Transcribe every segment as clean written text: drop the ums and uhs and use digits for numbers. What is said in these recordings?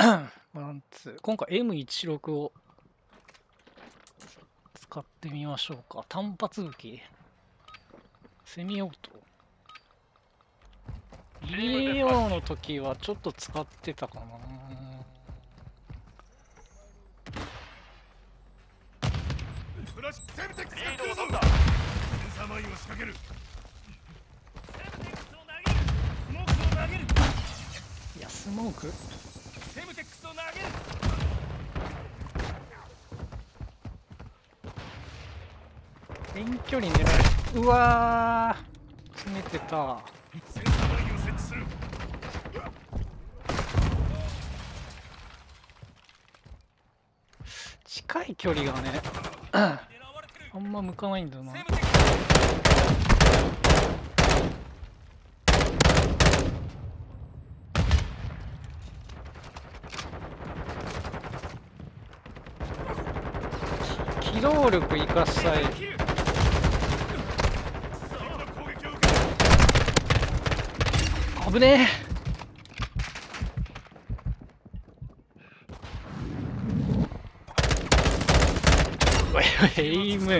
ワンツー。今回 M16 を使ってみましょうか。単発武器。セミオート。EO の時はちょっと使ってたかな。 フラッシュセムテックスが来るぞ。センサーマインを仕掛ける。セムテックスを投げる。スモークを投げる。 いや、スモークセムテックスを投げる。 遠距離狙え。うわー、詰めてた。 センサーマインを設置する。 近い距離がねあんま向かないんだな。機動力生かしたい。危ねえ。エイム。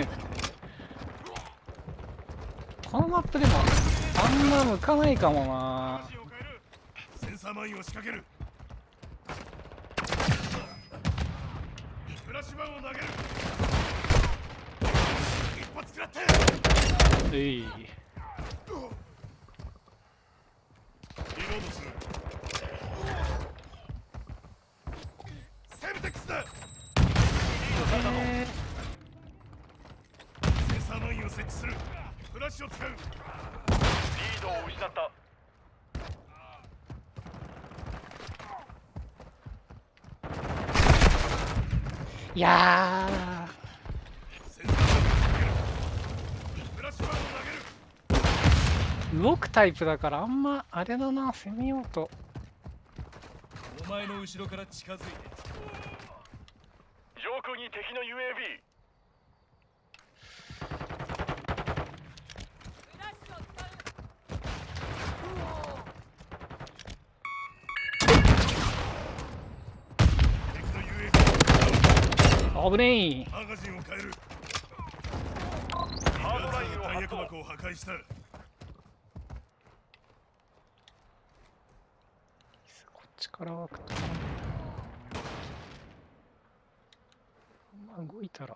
このマップでもあんま向かないかもな。 センサーマインを仕掛ける。フラッシュバンを投げる。一発食らって。 リロードする。セムテックスだ。センサーマインを設置する。フラッシュを使う。リードを失った。 いやー、動くタイプだからあんまあれだな、攻めようと。 お前の後ろから近づいて。上空に敵の UAV。 危ねえ。 マガジンを変える。ハードラインを弾薬箱を破壊した。 こっちから湧くとあんま動いたら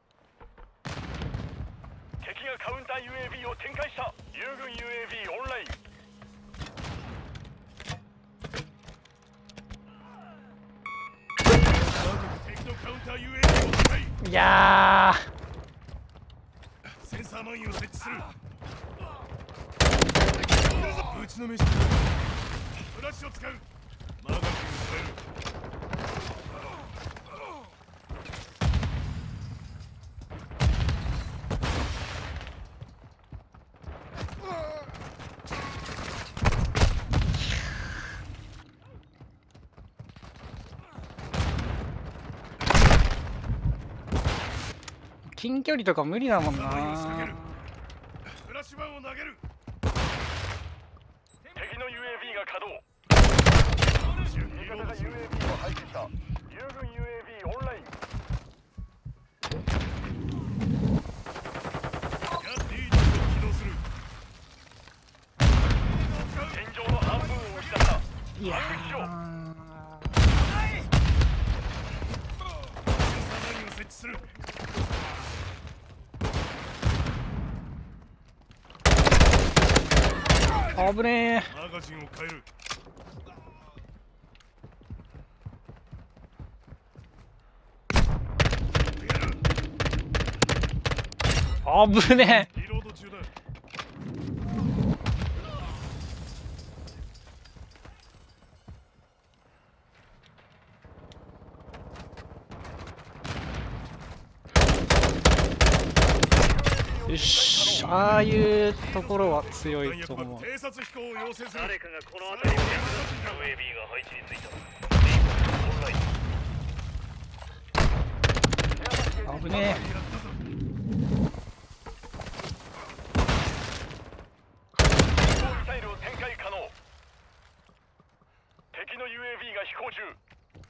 敵がカウンター UAV を展開した。友軍 UAV オンライン。敵のカウンター UAV を破壊。 いやー、センサーマインを設置する。撃ちのめし。フラッシュを使う。マガジンを変える。 近距離とか無理だもんな。 フラッシュバンを投げる。敵の UAV が稼働。味方が UAV を配置した。友軍 UAV オンライン。リードを起動する。天井の半分を失った。 いやー、 センサーマインを設置する。 危ねえ。 マガジンを変える。 危ねえ。 リロード中だ。 よし、ああいうところは強いと思う。 偵察飛行を要請する。 誰かがこの辺りを UAV が配置についた。 危ねえ。 ミサイルを展開可能。敵の UAV が飛行中。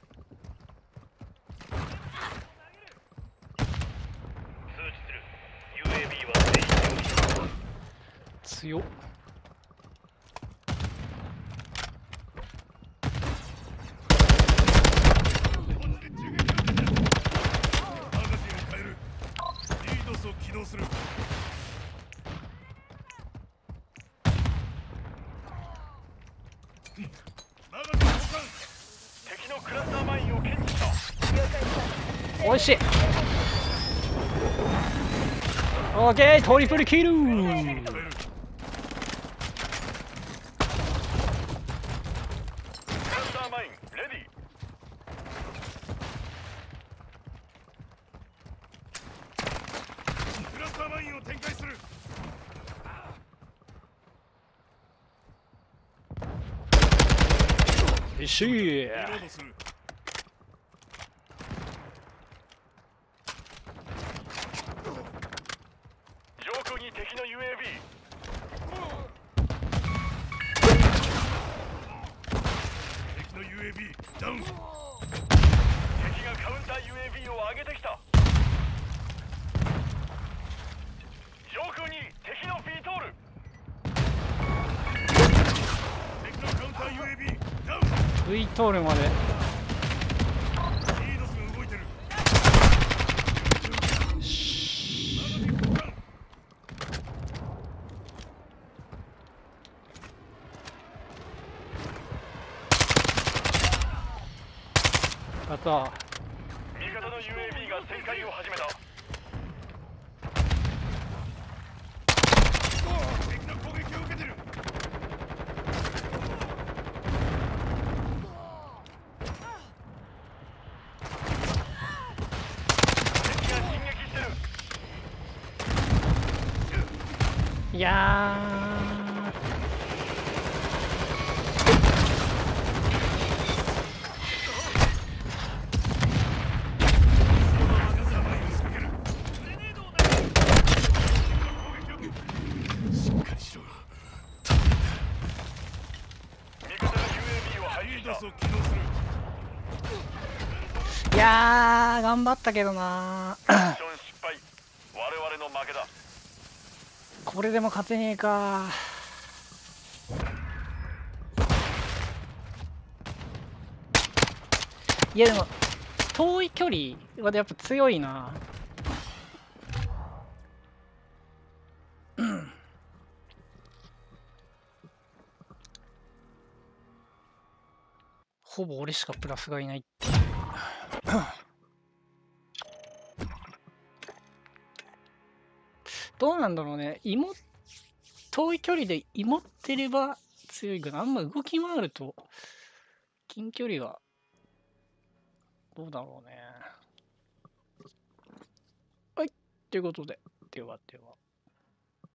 強っ。 マガジンを変える。リードスを起動する。マガジン交換。 敵のクラスターマインを検知した。 おいしい。オーケー、トリプルキル。 変える。 クラスターマインレディ。 クラスターマインを展開する。 よしリロードする。 上空に敵の UAV。 敵の UAV ダウン。 敵がカウンター UAV を上げてきた。上空に敵のビートール。 敵のカウンター UAV ダウン。 V トールまで。 リードスが動いてる。マガジン交換。 やったー。 味方の UAV が旋回を始めた。 敵の攻撃を受けてる。 敵が進撃してる。 いやマガザーマインを仕掛ける。グレネードを投げる。攻撃を受ける。しっかりしろ。 味方が UAV を配置したリードス。を起動する。 ー、いやー、頑張ったけどなー。 ミッション失敗。我々の負けだ。 これでも勝てねえか。いやでも遠い距離はやっぱ強いな。ほぼ俺しかプラスがいないっていう。どうなんだろうね。遠い距離で芋ってれば強いけど、あんま動き回ると近距離はどうだろうね。はい、ということで、ではでは。